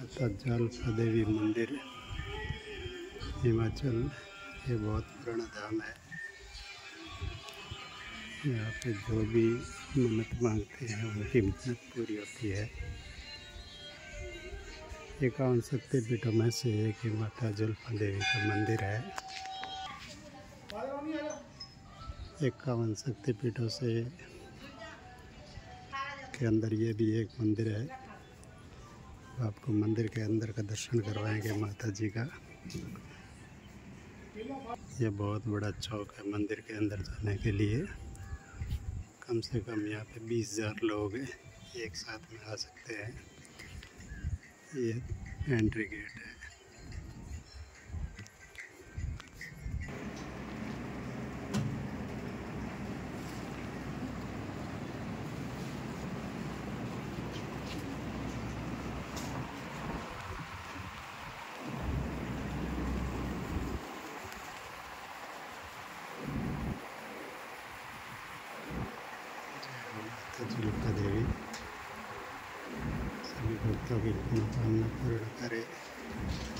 माता जालपा देवी मंदिर हिमाचल। ये बहुत पुराना धाम है। यहाँ पे जो भी मन्नत मांगते हैं उनकी मन्नत पूरी होती है। 51 शक्तिपीठों में से एक ही माता जालपा देवी का मंदिर है। 51 शक्तिपीठों से के अंदर ये भी एक मंदिर है। आपको मंदिर के अंदर का दर्शन करवाएंगे माता जी का। ये बहुत बड़ा चौक है मंदिर के अंदर जाने के लिए। कम से कम यहाँ पे 20,000 लोग एक साथ में आ सकते हैं। ये एंट्री गेट है। माता जालपा देवी सभी भक्तों की मनोकामना पूर्ण करे।